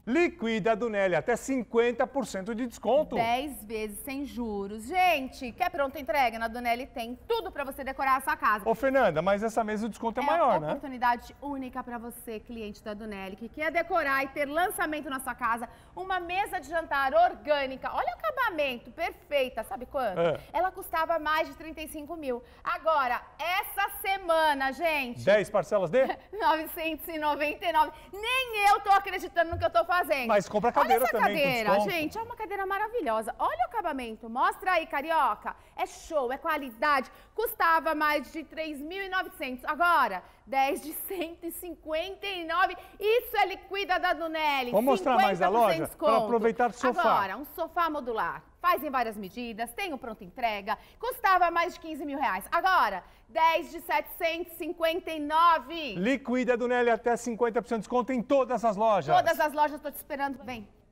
Liquida do Nelly, até 50% de desconto. 10 vezes sem juros. Gente, quer pronta entrega? Na Donelli tem tudo para você decorar a sua casa. Ô, Fernanda, mas essa mesa o desconto é maior, né? É uma oportunidade única para você, cliente da Donelli, que quer decorar e ter lançamento na sua casa. Uma mesa de jantar orgânica. Olha o acabamento, perfeita. Sabe quanto? Ela custava mais de 35 mil. Agora, essa semana, gente... 10 parcelas de? 999. Nem eu tô acreditando no que eu tô fazendo. Mas compra a cadeira também. Olha essa também, cadeira, gente. É uma cadeira maravilhosa. Olha o acabamento. Mostra aí, carioca. É show, é qualidade. Custava mais de 3.900. Agora, 10 de 159. Isso é liquida da Donelli. Vamos mostrar mais a loja para aproveitar o sofá. Agora, um sofá modular. Faz em várias medidas, tem o pronto entrega. Custava mais de 15 mil reais. Agora, 10 de 759. Liquida do Nelly, até 50% de desconto em todas as lojas. Todas as lojas, tô te esperando. Vem.